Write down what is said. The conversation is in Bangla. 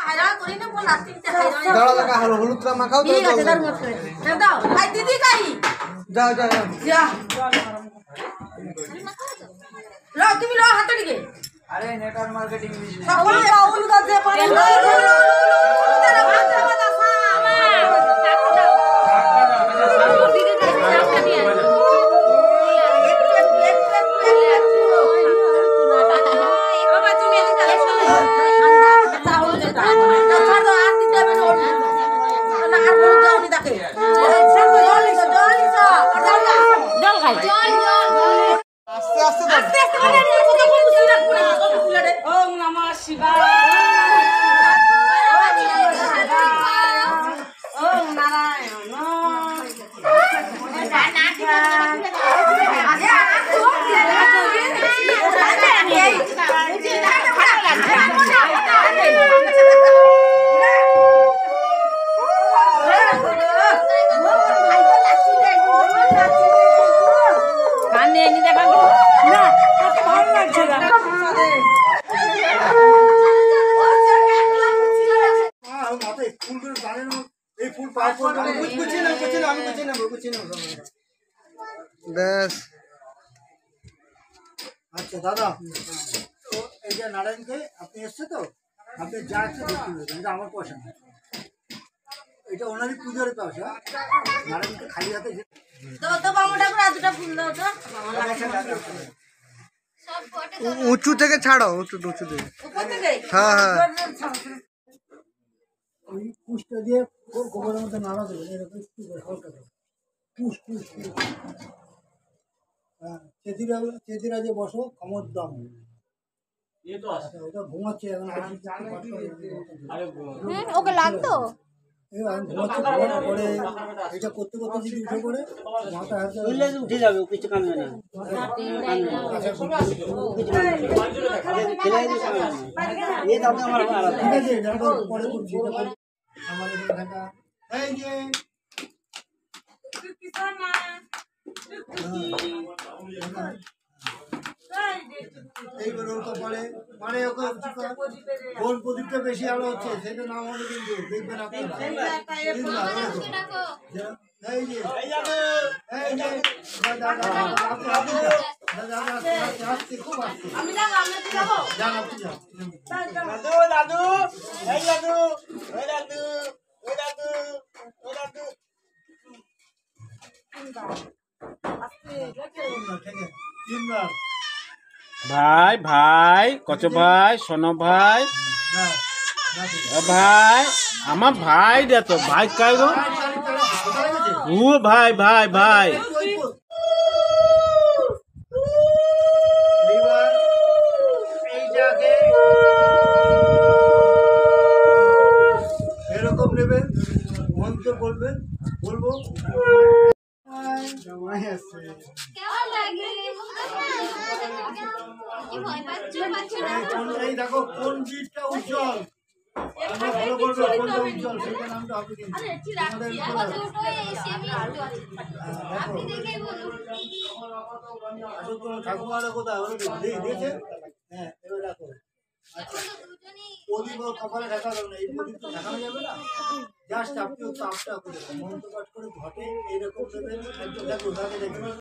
দাঁড়া দাঁড়া হলো হলুদটা মাখাও তো ঠিক আছে দাও ভাই দিদি কাই যাও যাও যা লাও তুমি লাও হাতে দিকে আরে নেটওয়ার্ক মার্কেটিং বিজনেস সকল হলুদ আছে পানি তেরা ভাত বাতা আচ্ছা দাদা তো এই যে নারায়ণকে আপনি এসছে তো আপনি যা আছে দেখতে দেবেন এটা আমার পয়সা না এটা ওনারই পুজোর পয়সা নারায়ণকে খালি হাতে উঁচু থেকে ছাড়ো উঁচু থেকে হ্যাঁ হ্যাঁ ওই পুষটা দিয়ে গোবরের মধ্যে নাড়া দেবেন এরকম হালকা পুষ হ্যাঁ চেতিরা যে বসো কমর দাম ওটা ঘুমাচ্ছে এখন ওকে লাগতো পরে এটা করতে যদি উঠে পড়ে মাথা হাতে উঠে যাবে কিছু কামে না ঠিক আছে পরে করছি আমাদের ঢাকা এই যে এইবার ওর কপালে মানে ওকে কোন প্রদীপটা বেশি আলো হচ্ছে সেটা নাম হলো কিন্তু দেখবেন আপনারা এই যে খুব আসছে দাদু এই দাদু ওই দাদু ওই দাদু ওই দাদু ভাই ভাই কত ভাই শোনো ভাই ভাই আমার ভাই দে তো ভাই কাই গো ও ভাই ভাই ভাই এরকম নেবেন মন্ত্র বলবেন বলবো দেখো কোন জিটটা উজ্জ্বল ভালো করবে কোনটা উজ্জ্বল সেটা নামটা হবে কিন্তু ঠাকুমারা কোথায় দিয়েছে হ্যাঁ এবার রাখো প্রদীপ কপালে ঢাকা যাবে না এই প্রদীপ তো ঢাকানো যাবে না জাস্ট আপনি হচ্ছে আপটা করে মন্ত্র পাঠ করে ঘটে এইরকম দেখো